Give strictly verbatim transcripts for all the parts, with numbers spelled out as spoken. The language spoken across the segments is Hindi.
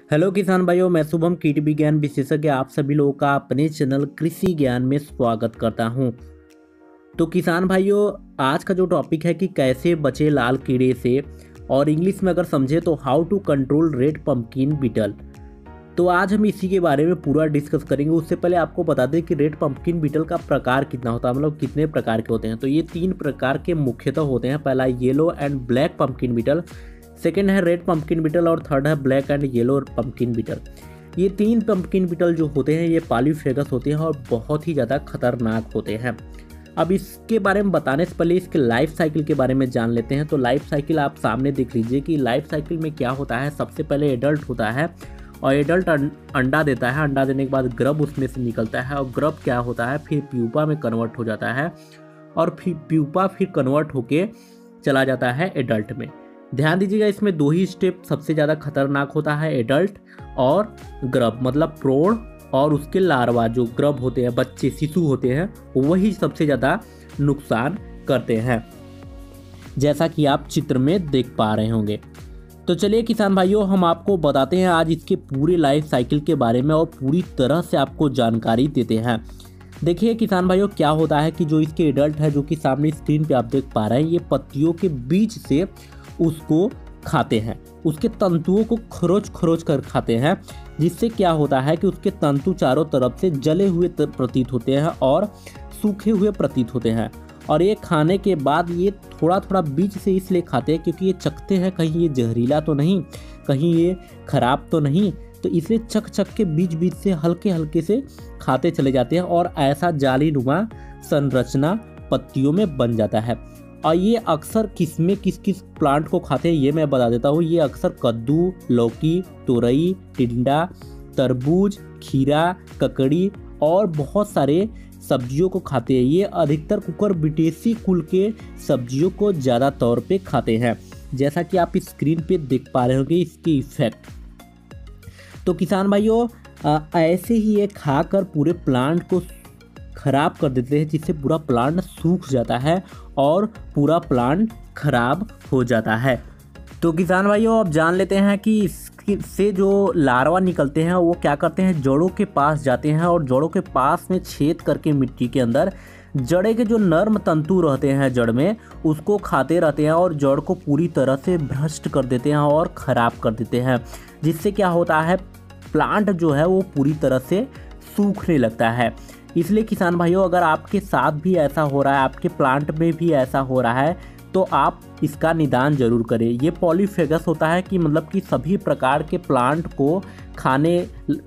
हेलो किसान भाइयों, मैं शुभम कीट विज्ञान विशेषज्ञ आप सभी लोगों का अपने चैनल कृषि ज्ञान में स्वागत करता हूं। तो किसान भाइयों, आज का जो टॉपिक है कि कैसे बचे लाल कीड़े से, और इंग्लिश में अगर समझे तो how to control red pumpkin beetle. तो आज हम इसी के बारे में पूरा डिस्कस करेंगे। उससे पहले आपको बता दें कि रेड पंपकिन बीटल का प्रकार कितना होता है, मतलब कितने प्रकार के होते हैं। तो ये तीन प्रकार के मुख्यतः होते हैं। पहला yellow and black pumpkin beetle, second है रेड पंपकिन बीटल और थर्ड है black and yellow pumpkin beetle. ये तीन पंपकिन बीटल जो होते हैं ये पॉलीफेगस होते हैं और बहुत ही ज़्यादा खतरनाक होते हैं। अब इसके बारे में बताने से पहले इसके लाइफ साइकिल के बारे में जान लेते हैं। तो लाइफ साइकिल आप सामने देख लीजिए कि लाइफ साइकिल में क्या होता है। सबसे पहले एडल्ट होता है और एडल्ट अंडा देता है। अंडा देने के बाद ग्रब उसमें से निकलता है और ग्रब क्या होता है फिर प्यूपा में कन्वर्ट हो जाता है और फिर प्यूपा फिर कन्वर्ट होके चला जाता है एडल्ट में। ध्यान दीजिएगा, इसमें दो ही स्टेप सबसे ज़्यादा खतरनाक होता है, एडल्ट और ग्रब, मतलब प्रौढ़ और उसके लार्वा जो ग्रब होते हैं, बच्चे शिशु होते हैं, वही सबसे ज़्यादा नुकसान करते हैं, जैसा कि आप चित्र में देख पा रहे होंगे। तो चलिए किसान भाइयों, हम आपको बताते हैं आज इसके पूरे लाइफ साइकिल के बारे में और पूरी तरह से आपको जानकारी देते हैं। देखिए किसान भाइयों, क्या होता है कि जो इसके एडल्ट है, जो कि सामने स्क्रीन पे आप देख पा रहे हैं, ये पत्तियों के बीच से उसको खाते हैं, उसके तंतुओं को खरोच खरोच कर खाते हैं, जिससे क्या होता है कि उसके तंतु चारों तरफ से जले हुए प्रतीत होते हैं और सूखे हुए प्रतीत होते हैं। और ये खाने के बाद ये थोड़ा थोड़ा बीच से इसलिए खाते हैं क्योंकि ये चखते हैं कहीं ये जहरीला तो नहीं, कहीं ये खराब तो नहीं, तो इसलिए चख चख के बीच बीच से हल्के हल्के से खाते चले जाते हैं और ऐसा जालीनुमा संरचना पत्तियों में बन जाता है। और ये अक्सर किस में किस किस प्लांट को खाते हैं ये मैं बता देता हूँ। ये अक्सर कद्दू, लौकी, तोरई, टिंडा, तरबूज, खीरा, ककड़ी और बहुत सारे सब्जियों को खाते हैं। ये अधिकतर कुकुरबिटेसी कुल के सब्जियों को ज़्यादा तौर पे खाते हैं, जैसा कि आप इस स्क्रीन पे देख पा रहे होंगे इसकी इफेक्ट। तो किसान भाइयों, ऐसे ही ये खाकर पूरे प्लांट को खराब कर देते हैं, जिससे पूरा प्लांट सूख जाता है और पूरा प्लांट खराब हो जाता है। तो किसान भाइयों, अब जान लेते हैं कि इससे जो लार्वा निकलते हैं वो क्या करते हैं, जड़ों के पास जाते हैं और जड़ों के पास में छेद करके मिट्टी के अंदर जड़े के जो नर्म तंतु रहते हैं जड़ में, उसको खाते रहते हैं और जड़ को पूरी तरह से भ्रष्ट कर देते हैं और ख़राब कर देते हैं, जिससे क्या होता है प्लांट जो है वो पूरी तरह से सूखने लगता है। इसलिए किसान भाइयों, अगर आपके साथ भी ऐसा हो रहा है, आपके प्लांट में भी ऐसा हो रहा है, तो आप इसका निदान जरूर करें। ये पॉलीफेगस होता है कि मतलब कि सभी प्रकार के प्लांट को खाने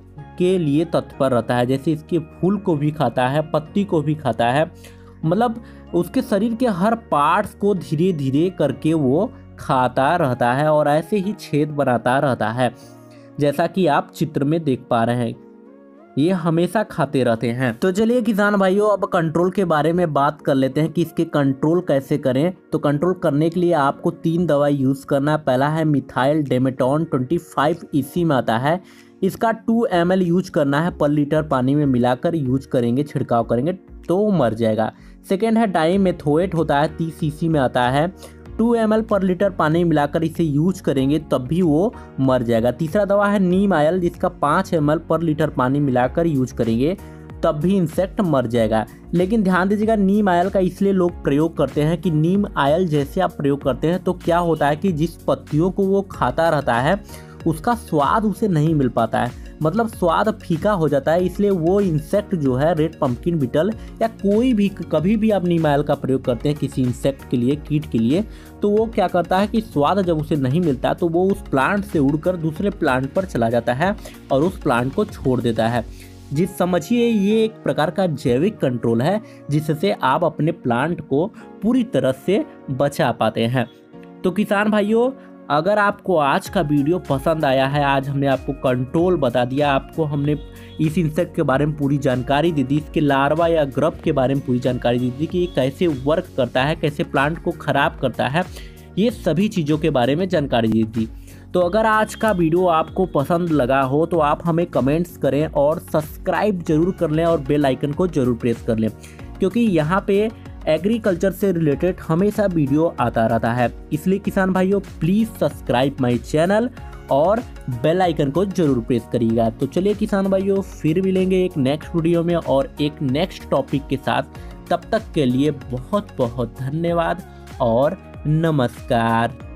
के लिए तत्पर रहता है। जैसे इसके फूल को भी खाता है, पत्ती को भी खाता है, मतलब उसके शरीर के हर पार्ट्स को धीरे धीरे करके वो खाता रहता है और ऐसे ही छेद बनाता रहता है, जैसा कि आप चित्र में देख पा रहे हैं। ये हमेशा खाते रहते हैं। तो चलिए किसान भाइयों, अब कंट्रोल के बारे में बात कर लेते हैं कि इसके कंट्रोल कैसे करें। तो कंट्रोल करने के लिए आपको तीन दवाई यूज़ करना है। पहला है मिथाइल डेमेटोन पच्चीस ईसी में आता है। इसका टू एम एल यूज करना है, पर लीटर पानी में मिलाकर यूज करेंगे, छिड़काव करेंगे तो मर जाएगा। सेकेंड है डाइमेथोएट होता है, तीस ईसी में आता है। टू एम एल पर लीटर पानी मिलाकर इसे यूज करेंगे तब भी वो मर जाएगा। तीसरा दवा है नीम आयल, जिसका पाँच एम एल पर लीटर पानी मिलाकर यूज करेंगे तब भी इंसेक्ट मर जाएगा। लेकिन ध्यान दीजिएगा, नीम आयल का इसलिए लोग प्रयोग करते हैं कि नीम आयल जैसे आप प्रयोग करते हैं तो क्या होता है कि जिस पत्तियों को वो खाता रहता है उसका स्वाद उसे नहीं मिल पाता है, मतलब स्वाद फीका हो जाता है। इसलिए वो इंसेक्ट जो है रेड पंपकिन बीटल या कोई भी, कभी भी आप नीम आयल का प्रयोग करते हैं किसी इंसेक्ट के लिए, कीट के लिए, तो वो क्या करता है कि स्वाद जब उसे नहीं मिलता तो वो उस प्लांट से उड़कर दूसरे प्लांट पर चला जाता है और उस प्लांट को छोड़ देता है। जिस समझिए ये एक प्रकार का जैविक कंट्रोल है, जिससे आप अपने प्लांट को पूरी तरह से बचा पाते हैं। तो किसान भाइयों, अगर आपको आज का वीडियो पसंद आया है, आज हमने आपको कंट्रोल बता दिया, आपको हमने इस इंसेक्ट के बारे में पूरी जानकारी दे दी, इसके लार्वा या ग्रब के बारे में पूरी जानकारी दी थी कि ये कैसे वर्क करता है, कैसे प्लांट को ख़राब करता है, ये सभी चीज़ों के बारे में जानकारी दी थी। तो अगर आज का वीडियो आपको पसंद लगा हो तो आप हमें कमेंट्स करें और सब्सक्राइब जरूर कर लें और बेल आइकन को जरूर प्रेस कर लें, क्योंकि यहाँ पे एग्रीकल्चर से रिलेटेड हमेशा वीडियो आता रहता है। इसलिए किसान भाइयों, प्लीज़ सब्सक्राइब माय चैनल और बेल आइकन को जरूर प्रेस करिएगा। तो चलिए किसान भाइयों, फिर मिलेंगे एक नेक्स्ट वीडियो में और एक नेक्स्ट टॉपिक के साथ। तब तक के लिए बहुत बहुत धन्यवाद और नमस्कार।